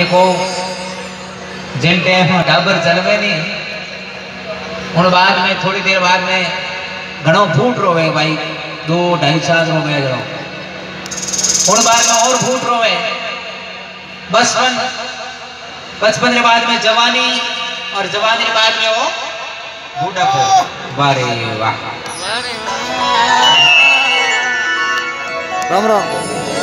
देखो जिन टाइम डाबर चलवे नहीं उन बाद में थोड़ी देर बाद में घणो फूट रोवे भाई 2-2.5 साल रोवे जो उन बाद में और फूट रोवे बचपन के बाद में जवानी और जवानी के बाद में वो बूढ़ापो। वारे वाह राम राम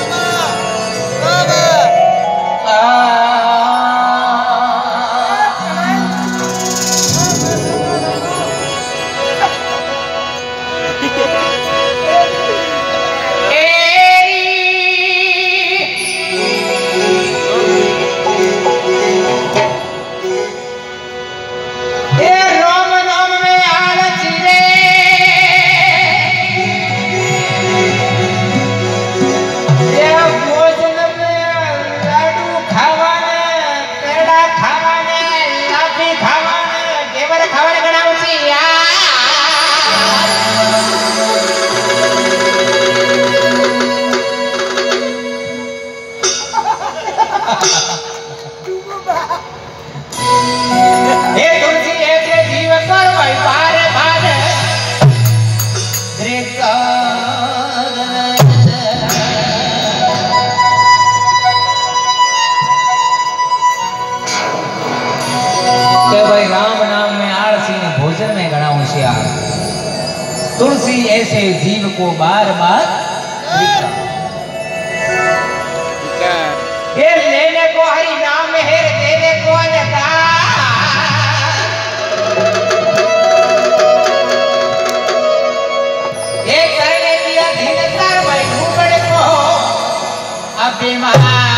तुलसी ऐसे जीव को बार बार ये लेने को हरि नाम है देने को ये करने दिया धीरता भाई ढूंढने को अभिमान